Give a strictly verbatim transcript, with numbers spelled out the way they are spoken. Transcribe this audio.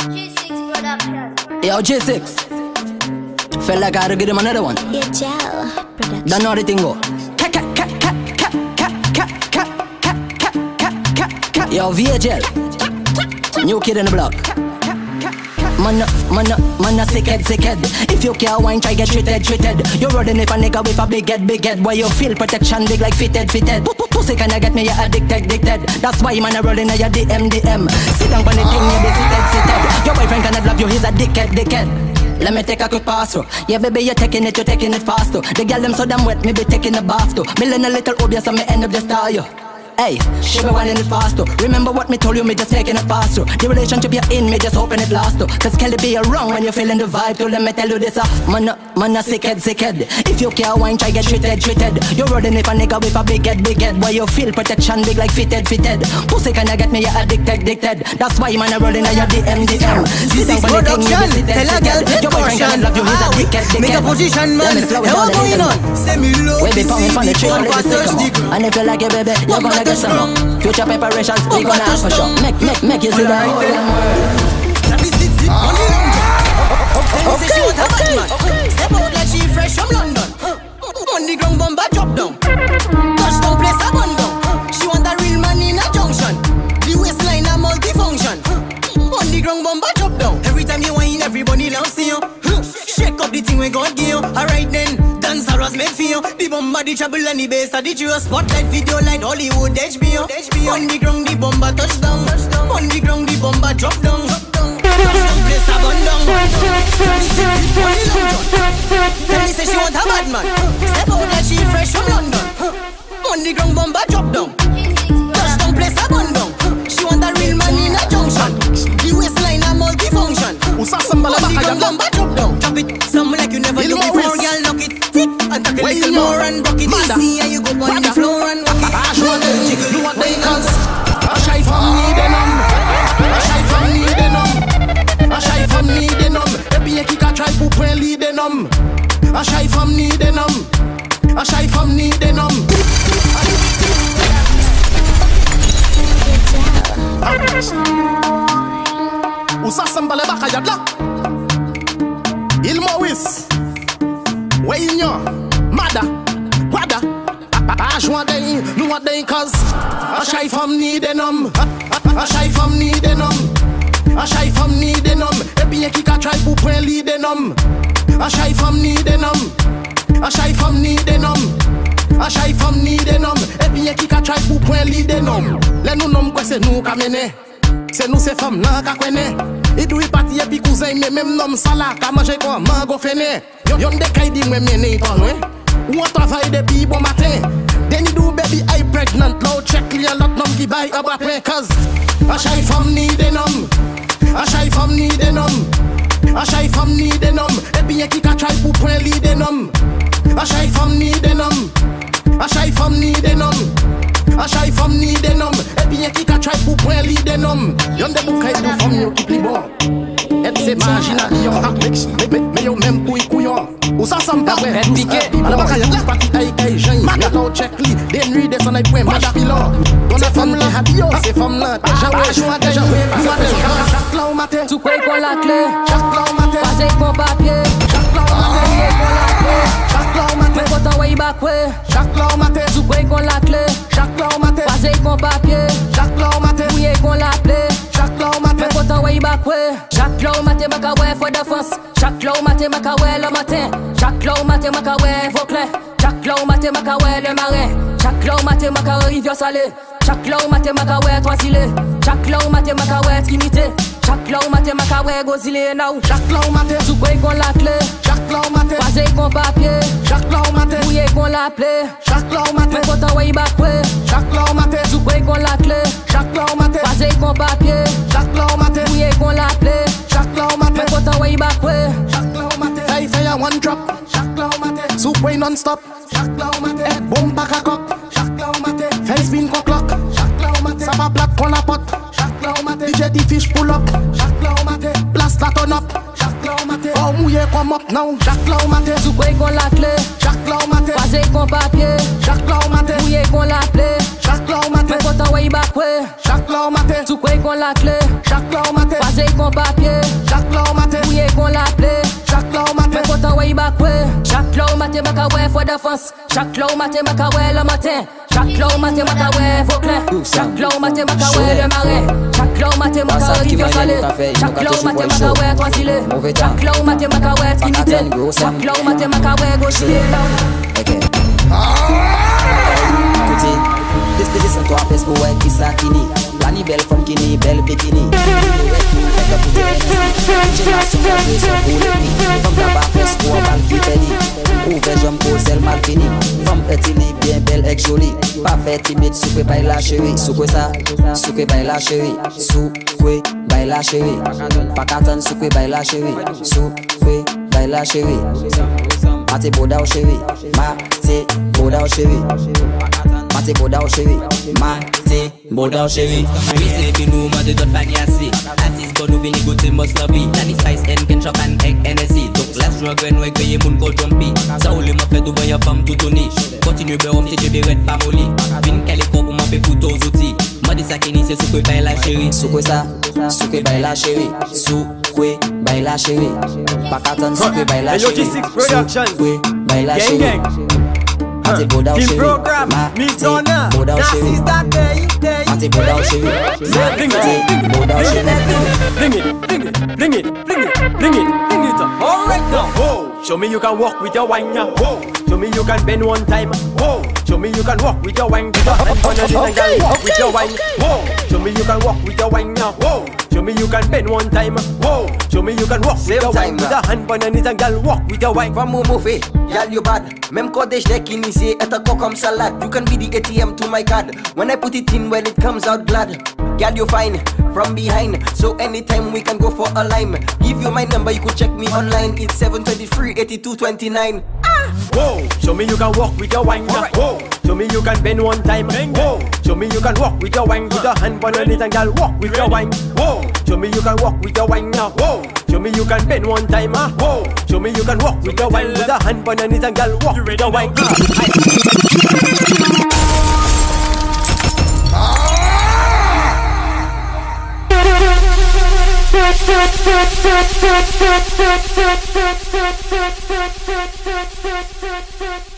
G six production. Yo, G six. Felt like I had to give him another one. Yeah, gel production. Don't know how the thing go. Yo, V H L. New kid in the block. Man, man, man, sick head, sick head. If you can't wine, try get treated, treated. You're running if a nigga with a big head, big head. Why you feel protection big like fitted, fitted. Pussy kinda get me, you addicted, addicted. That's why man, I rolling on your D M, D M. Sit down on the thing, you be seated, seated. Your boyfriend cannot love you, he's a dickhead, dickhead. Let me take a quick pass through. Yeah, baby, you're taking it, you're taking it fast too. The girl them so damn wet, me be taking the bath too. Me learn a little obvious, so me end up the style, yo. Hey, she be whining it fast too. Remember what me told you, me just taking it fast through. The relationship you're in, me just hoping it lasts too. Cause Kelly be around when you're feeling the vibe too. Let me tell you this, uh, man, uh, man, a sick head, sick head. If you can't wine, try get treated, treated. You're running if a nigga with a big head, big head. Why you feel protection big like fitted, fitted. Pussy kinda get me, you're addicted, addicted. That's why man, I rolling on your D M, D M. This is production, tell a girl take caution. Make a position, man, how going on? Say me low, we be pounding on the tree, let the stick come up. And if you like it, baby, you're gonna get some up. Future preparations, we gonna ask for sure. Make, make, make you see the whole Let me sit, sit on the lounge. Then say she want a bad man. Step out like she fresh from London. On the ground, bomba drop down. Touchdown, place a bun down. She want a real man in a junction. The waistline a multifunction. On the ground, bomba drop down. Every time you whine, everybody now see you. Shake up the thing we God give you. Alright then, dance was made for you. The bomba, the trouble and the bass, the true spotlight video like Hollywood H B O. On the ground, the bomba touchdown. On the ground, the bomba drop down. Touchdown, place a bun down. Tell me say she want a bad man. Step out like she fresh from London. On the ground, bomba drop down. Touchdown, place a bun down. She want a real man in a junction. The waistline a multifunction. On the ground, bomba drop down. Drop it, something like you never do before, girl. Knock it, tick, and take a little more and rock it. Easy, and you go on the floor and rock it. You want they cause a shy from me, they numb. A shy from me, they numb. A shy from me, they numb. Baby, you kick a try to play lead, they numb. A shy from me, they numb. A shy from me, they numb. Usa sambale baka yadla. Il Maurice. Where in your mother? Wada. I want they, no what they cause. A shy from need a num. A shy from need a num. A shy from need a num. Baby, you kick a try to play lead a num. A shy from need a num. A shy from need a num. A shy from need a num. Baby, you kick a try to play lead a num. Let no num kwese nou kamene. C'est nous c'est femme nan ka kwene. I do party epi cousin mais même nom sala ka manger quoi mango fene. Yon de kay di mwen mene ton we. Ou on travaille depuis bon matin. Then you do baby I pregnant low check li a lot nom ki buy up après cause a shy femme need a num. A shy femme need a num. A shy femme need a num. Epi yon ki ka try pou point lead a num. A shy femme need a num. A shy femme need a num. A shy femme need a num. Epi yon ki ka try pou point lead a num. Yon de bou kay do femme yo ki pli bon. Et c'est marginal mais mais yo même pou y couillon. Ou ça ça m'pa ouais. Alors baka y'a parti ay kay jeune. Maintenant check li. Des nuits des soleils point match pilot. Don la femme là hadio. C'est femme là déjà ouais joie déjà ouais. Chaque là au matin. Tu crois qu'on la clé. Chaque là au matin. Passez qu'on papier. Chaque là au matin. Chaque là au matin. Mais pourtant way back way. Chaque là au matin. Tu crois qu'on la clé. Chaque là au matin. Passez qu'on papier. Chaque là au matin. Oui qu'on la clé. Chaque là au matin. Mais pourtant way back way. Chaque là au matin baka way for défense. Chaque là au matin baka way le matin. Chaque là au matin baka way vos clés. Chaque là au matin baka way le marin. Chaque là au matin baka rivière salée. Chaque là au matin baka way trois îles. Chaque là au matin baka way trinité. Chaque là au matin baka way gozilé now. Chaque là au matin. Tu crois qu'on la clé. Chaque là au matin. Passez qu'on papier. Chaque là au matin. Oui qu'on la plaît. Chaque là au matin. Mais pourtant way back way. Chaque là au matin. Tu crois qu'on la clé. Chaque là au matin. Passez qu'on papier. Chaque là au matin. Oui qu'on la plaît. Chaque là au matin. Mais pourtant way back way. Chaque là au matin. Fay fay a one drop. Chaque là au matin. Soup way non stop. Chaque là au matin. Boom back a cop. Chaque là au matin. Fay spin ko clock. Chaque là au matin. Ça va black pour la pote. Chaque là au matin. D J the fish pull up. Chaque là au matin. Blast la turn up. Chaque là au matin. Oh mouillé comme up now. Chaque là au matin. Tu crois qu'on la clé. Chaque là au matin. Passez qu'on papier. Chaque là au matin. Oui qu'on la plaît. Chaque là au matin. Mais pourtant way back way. Chaque là au matin. Tu crois qu'on la clé. Chaque là au matin. Passez qu'on papier. back way. Chaque là au matin, m'a ouais, faut défense. Chaque là au matin, m'a ouais, le matin. Chaque là au matin, m'a ouais, vos clés. Chaque là au matin, m'a ouais, le marais. Chaque là au matin, m'a rivière salée. Chaque là au matin, m'a ouais, trois filets. Chaque là au matin, m'a ouais, trinité. Chaque là au matin, m'a ouais, gauche. Écoutez, décidez sans toi, pèse pour qui ça qui nie. La ni belle femme qui nie, belle bikini. Génération de son pour les prix. Femme d'abord, pèse pour un mal qui pédit. Ouvert, j'aime cause, elle mal fini. Femme petite, bien belle et jolie. Pas fait timide, soupe by la chérie. Soupe ça, soupe by la chérie. Soupe by la chérie. Pas qu'attendre, soupe by la chérie. Soupe by la chérie. Mate boda ou chérie. Mate boda ou chérie. Mate boda ou chérie. Mate boda ou chérie. We say we know mother dot banyasi. Artist bon nous vini goûter must lobby. Danny Spice and Ken Shop and Egg N S C. Donc let's rock and we créer moun ko jumpy. Ça ou le m'a fait devant y'a femme tout toni. Continue be homme si tu be red pas molly. Vin qu'elle est pour m'a fait photo aux outils. M'a dit ça qui c'est soupe by la chérie. Soupe ça, soupe by la chérie. Soupe by la chérie. Pas qu'attendre soupe by la chérie. Soupe by la chérie. Mate boda ou chérie. Mate boda ou chérie. Mate boda ou chérie. Mate boda ou chérie. Bring it, bring it, bring it, bring it, bring it, bring it up. All right now. Whoa. Show me you can walk with your wine now. Whoa. Show me you can bend one time. Whoa. Show me you can walk with your wine. And on the little girl walk with your wine. Whoa. Show me you can walk with your wine now. Whoa. Show me you can bend one time. Whoa. Show me you can walk with your wine. With a hand on the little girl walk with your wine. From Momofe, y'all you bad. Même cottage deck in say et a cock comme salad. You can be the A T M to my card. When I put it in, well it comes out glad. Girl you fine from behind, so anytime we can go for a lime. Give you my number, you could check me online. It's seven two three, eight two two nine. Ah! Whoa, show me you can walk with your wine. Right. Whoa, show me you can bend one time. Bend. Whoa, show me you can walk with your wine. With a hand on it and girl walk with your wine. Whoa, show me you can walk with your wine now. Whoa, show me you can bend one time. Ah. Whoa, show me you can walk with your wine. With a hand on it and girl walk with your wine. Ah!